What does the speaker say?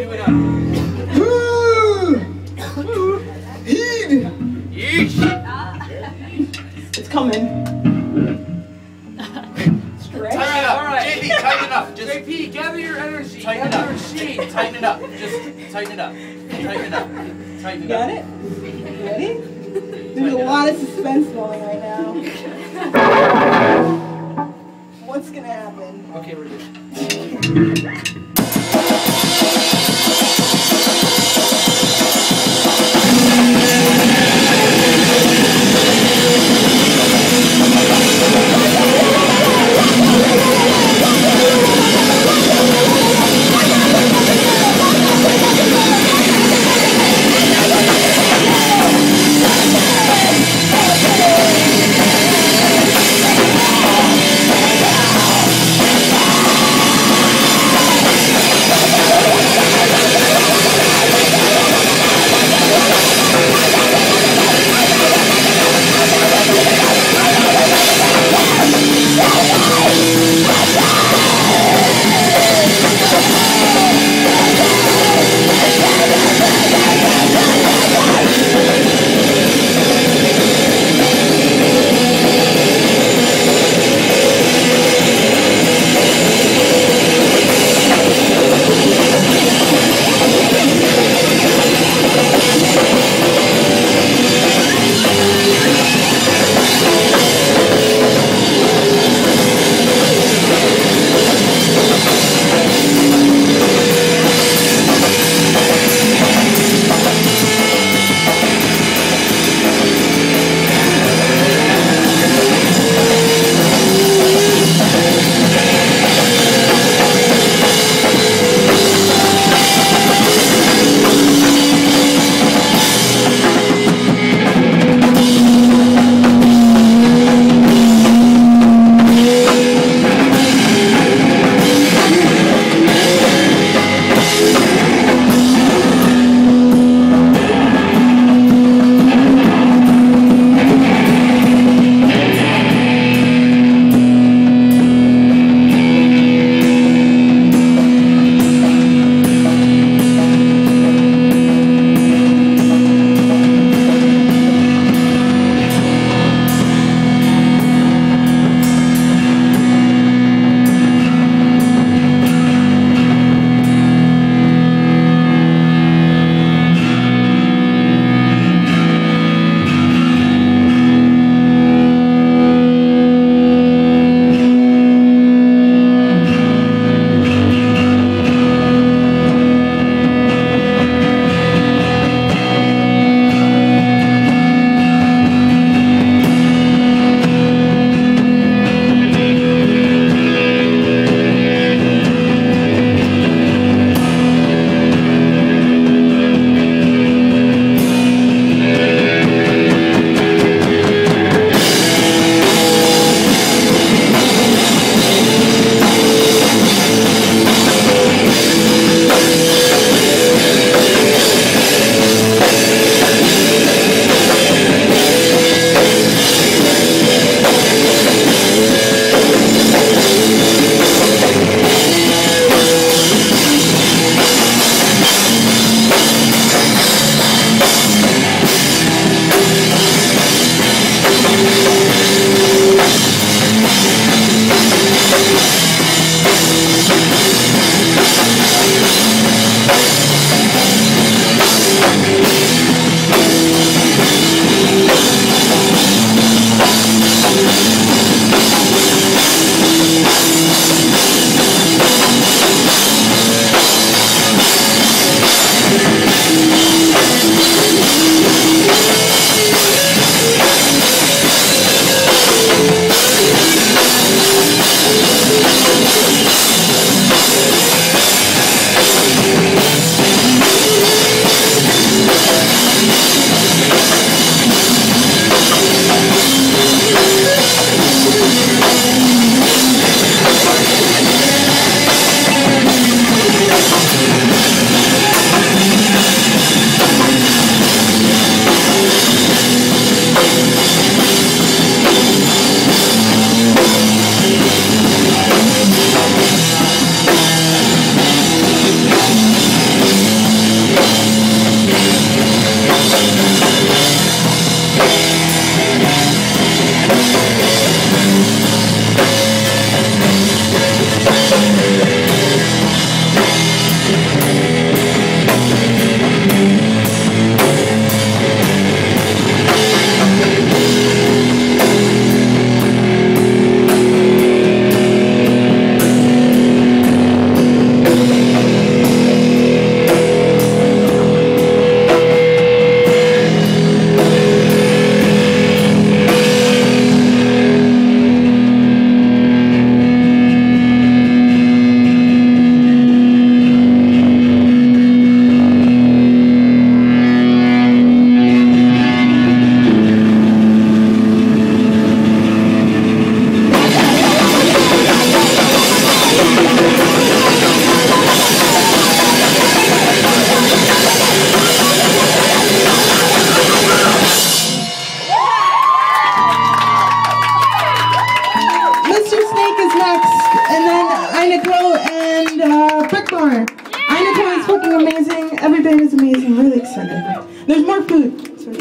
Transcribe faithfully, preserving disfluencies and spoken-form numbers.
it up. Yeesh. It's coming. Stretch. Tighten it up. All right. J P, tighten it up. Just J P, gather your energy. Tighten it gather up. your sheet. Tighten it up. Just tighten it up. Tighten it up. Tighten it Got up. it? Ready? There's a lot of suspense going right now. What's gonna happen? Okay, we're good. Nicole and uh, Brickmore. Yeah. Nicole is fucking amazing. Every band is amazing. Really excited. There's more food.